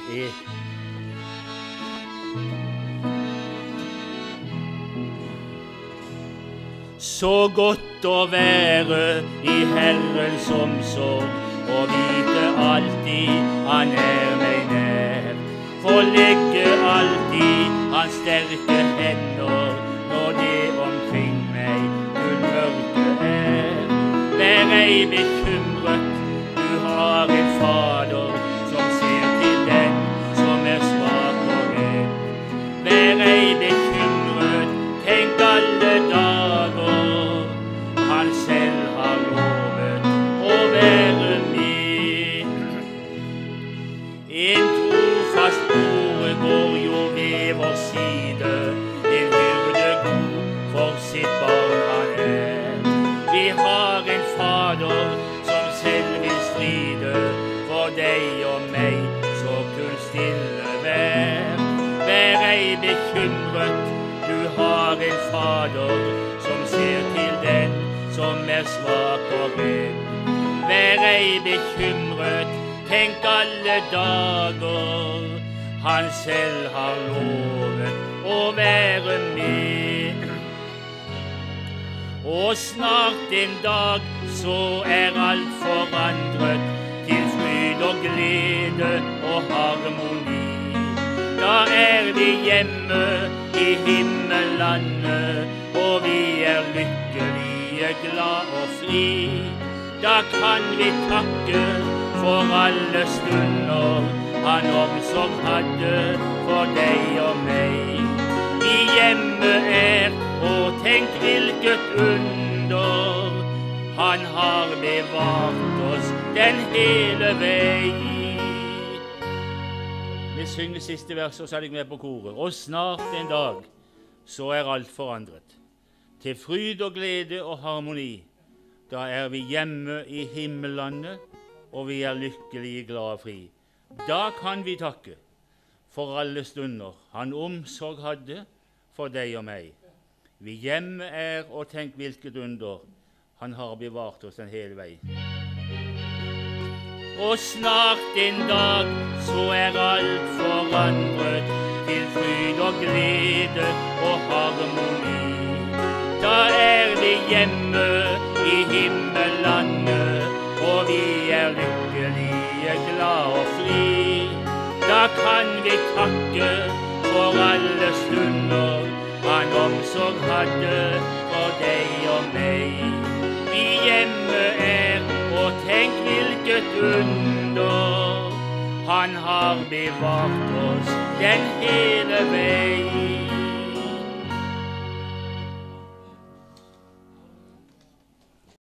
Så godt å være i Herrens omsorg og vite alltid han meg nær. For legge alltid hans sterke hender når det omkring meg mørke Vær ei bekymret, du har en Fader som ser til den som svak og redd. Vær ei bekymret, tenk alle dager, han selv har lovet å være med. En trofast bror går jo ved vår side, en hyrde god for sitt barn han Vi har en Fader som selv vil stride for deg og meg, så kun stille vær. Vær ei bekymret, du har en Fader som ser til den som svak og redd. Vær ei bekymret, tenk alle dager, han selv har lovet å være med. Og snart en dag så alt forandret til fryd og glede og harmoni. Da vi hjemme i himmellandet, og vi lykkelige, glad og fri. Da kan vi takke for alle stunder han omsorg hadde for deg og meg. Vi hjemme og tenk hvilket under, han har bevart oss den hele vei. Vi synger siste vers, og så jeg med på koret. Og snart en dag, så alt forandret. Til fryd og glede og harmoni. Da vi hjemme i himmellandet, og vi lykkelige, glad og fri. Da kan vi takke for alle stunder han omsorg hadde for deg og meg. Vi hjemme og tenk hvilket under, han har bevart oss den hele vei. Og snart en dag, så alt forandret til fryd og glede og harmoni. Da vi hjemme i himmellandet, og vi lykkelige, glad og fri. Da kan vi takke for alle stunder han omsorg hadde for deg og meg. Vi hjemme og tenk hvilket under, han har bevart oss den hele vei.